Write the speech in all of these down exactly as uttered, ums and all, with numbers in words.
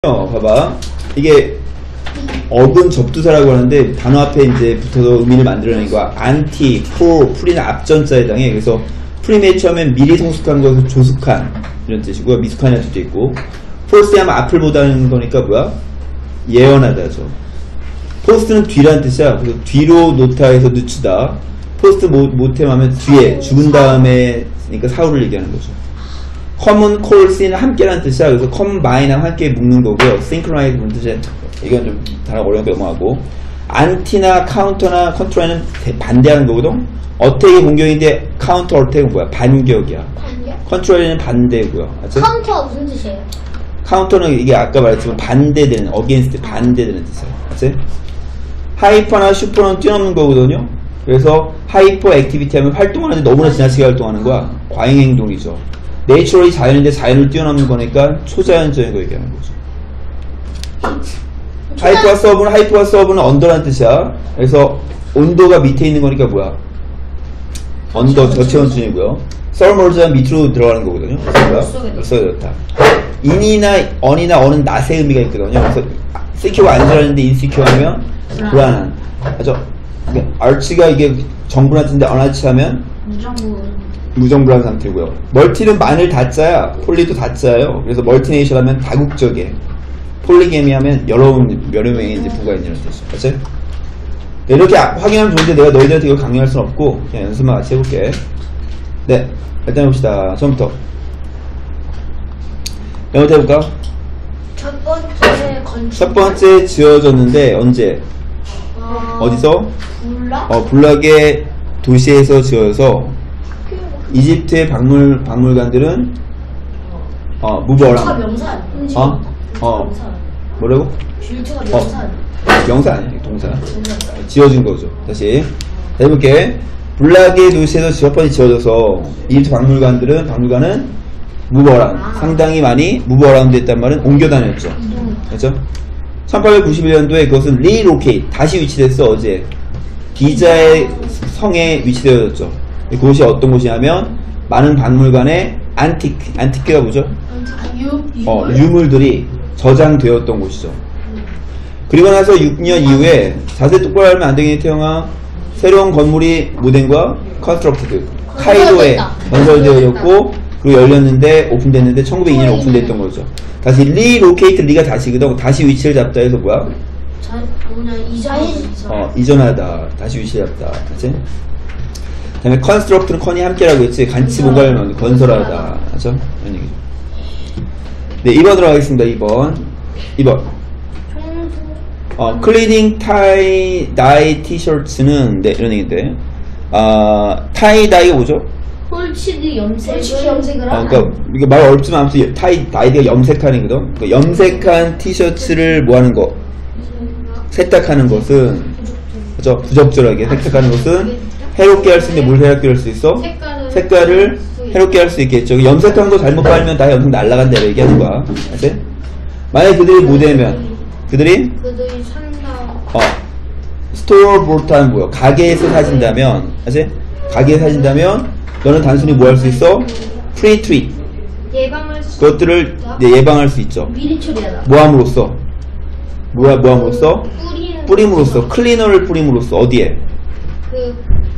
어, 봐봐. 이게 어근 접두사라고 하는데 단어 앞에 이제 붙어서 의미를 만들어내는 거야. 안티, 프로, 프리는 앞전자에 해당해. 그래서 프리 맨 처음엔 미리 성숙한 것을 조숙한 이런 뜻이고요. 미숙한 뜻도 있고, 포스트 하면 앞을 보다는 거니까 뭐야? 예언하다죠. 포스트는 뒤란 뜻이야. 그래서 뒤로 놓다에서 늦추다. 포스트 모템 하면 뒤에 죽은 다음에 그러니까 사후를 얘기하는 거죠. common, 콜, 씬 함께라는 뜻이야. 그래서 combine하고 함께 묶는 거고요. synchronize 무슨 뜻이야? 이건 좀 단어가 어려우니까 넘어가고, 안티나 카운터나 컨트롤은 반대하는 거거든. 어택이 공격인데 카운터 어택은 뭐야? 반격이야. 반격? 컨트롤은 반대고요. 맞지? 카운터가 무슨 뜻이에요? 카운터는 이게 아까 말했지만 반대되는, against 반대되는 뜻이야. 맞지? 하이퍼나 슈퍼는 뛰어넘는 거거든요. 그래서 하이퍼 액티비티 하면 활동하는데 너무나 지나치게 활동하는 거야. 과잉 행동이죠. 내추럴이 자연인데 자연을 뛰어넘는 거니까 초자연적인 거 얘기하는 거죠. 하이퍼와 서브는 하이퍼와 서브는 언더라는 뜻이야. 그래서 온도가 밑에 있는 거니까 뭐야? 언더 저체온 수준이고요. 서머즈는 밑으로 들어가는 거거든요. 그래서 물속에 좋다. 인이나 언이나 언은 낫의 의미가 있거든요. 그래서 시큐가 안전한데 인시큐 하면 불안한. 맞죠? 알치가 이게 정분한테인데 언알치하면 무정불안 상태고요. 멀티는 만을 다짜야, 폴리도 다짜예요. 그래서 멀티네이션 하면 다국적이에요. 폴리게미 하면 여러, 여러 명의 이제 부가 있는 뜻이죠. 맞지? 네, 이렇게 확인하면 좋은데 내가 너희들한테 이걸 강요할 순 없고 그냥 연습만 같이 해볼게. 네, 일단 해봅시다. 처음부터 영어부터 해볼까? 첫 번째 건축. 첫 번째 지어졌는데 언제? 어... 어디서? 불락? 어, 불락의 도시에서 지어져서 이집트의 박물, 박물관들은 어, 무버랑 명산. 어? 어. 명산. 뭐라고? 뷰트가 어. 명산. 명사 아니에요, 동사. 명산. 지어진 거죠. 다시 해볼게. 불락의 도시에서 첫 번째 지어져서 이집트 박물관들은 박물관은 무버랑 아. 상당히 많이 무버랑 됐단 말은 옮겨 다녔죠. 음. 그렇죠? 천팔백구십일 년도에 그것은 리로케이트 다시 위치됐어. 어제 기자의 성에 위치되어졌죠. 그곳이 어떤 곳이냐면 많은 박물관에 안티크, 안티크가 뭐죠? 유, 어, 유물들이 저장되었던 곳이죠. 그리고 나서 육 년 이후에 자세히 똑바로 하면 안 되겠니 태영아? 새로운 건물이 모덴과 컨스트럭티드 카이로에 건설되어졌고 그리고 열렸는데 오픈됐는데 천구백이 년에 오픈됐던 거죠. 다시 리로케이트 리가 다시거든. 다시 위치를 잡다 해서 뭐야? 자, 뭐냐 이전 어, 이전하다. 다시 위치를 잡다. 그치? 그 다음에 컨스트럭트는 컨이 함께라고 했지. 같이 뭔가를 건설하다. 맞죠? 이런 얘기죠. 네, 이 번으로 가겠습니다. 이 번. 이 번. 어, 클리닝 타이 다이 티셔츠는 네, 이런 얘기인데. 아, 타이 다이가 뭐죠? 홀치드 염색. 홀치드 염색을 어, 그러니까 이게 말 어렵지만 아무튼 타이 다이가 염색하는 거든. 그러니까 염색한 티셔츠를 뭐 하는 거? 세탁하는 것은 그죠? 부적절하게 세탁하는 것은 해롭게 할 수 있는데 뭘 해롭게 할 수 있어? 색깔을, 색깔을 해롭게 할 수 있겠죠. 염색한 거 잘못 빨면 다 염색 날라간다 이렇게 얘기하는 거야. 알지? 만약에 그들이 모델면 그들이 그들이 산다. 어 스토어 보트는 뭐야? 가게에서 사진다면 알지? 가게에서 사진다면 너는 단순히 뭐 할 수 있어? 프리 트윗 예방할 수 그것들을 네, 예방할 수 있죠. 미리 처리하다. 뭐함으로써? 뭐야 뭐함으로써? 뿌리는 뿌림으로써 클리너를 뿌림으로써 어디에? 그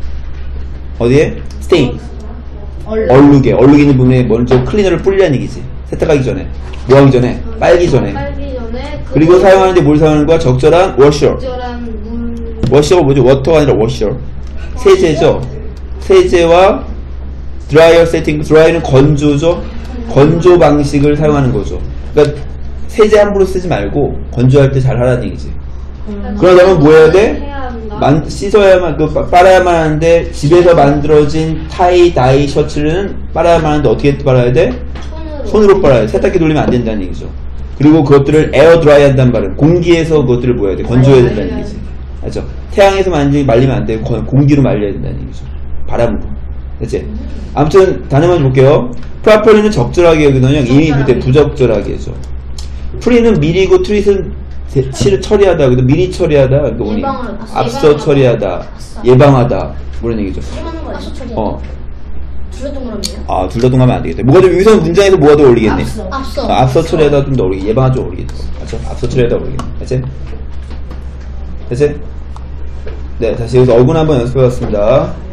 어디에? 스테인 얼룩. 얼룩에 얼룩 있는 부분에 먼저 클리너를 뿌리라는 얘기지. 세탁하기 전에 뭐 하기 전에? 빨기 전에. 빨기 전에 그리고 사용하는데 뭘 사용하는 거야? 적절한 워셔. 적절한 물. 워셔가 뭐죠? 워터가 아니라 워셔. 세제죠. 세제와 드라이어 세팅. 드라이는 건조죠. 건조 방식을 사용하는 거죠. 그러니까 세제 함부로 쓰지 말고 건조할 때 잘 하라는 얘기지. 음. 그러려면 뭐 해야 돼? 해야 한다. 만, 씻어야만, 그, 빨아야만 하는데, 집에서 만들어진 타이, 다이 셔츠는 빨아야만 하는데, 어떻게 빨아야 돼? 손으로. 손으로 빨아야 돼. 세탁기 돌리면 안 된다는 얘기죠. 그리고 그것들을 에어 드라이 한다는 말은, 공기에서 그것들을 뭐 해야 돼? 건조해야 된다는 얘기지. 알죠? 태양에서 만지, 말리면 안 되고, 공기로 말려야 된다는 얘기죠. 바람으로. 됐지? 아무튼, 단어만 볼게요. 프라퍼리는 적절하게 여기거든요. 이미 그때 부적절하게 해죠. 프리는 미리고, 트윗은 치를 처리하다, 그래도 미리 처리하다, 그러니까 뭐니? 예방을, 앞서 예방하다. 처리하다, 앞서. 예방하다, 뭐 이런 얘기죠. 예방하는 거 아니야? 어. 둘다 동그라미예요? 아, 둘 다 동하면 안 되겠다. 뭐가 더, 여기서 문장에서 뭐가 더 어울리겠니? 앞서. 앞서. 아, 앞서 처리하다 좀 더 어울리게. 예방하 좀 어울리겠다. 맞죠? 앞서 처리하다 어울리겠네. 됐지? 됐지? 네, 다시 여기서 어근 한번 연습해봤습니다.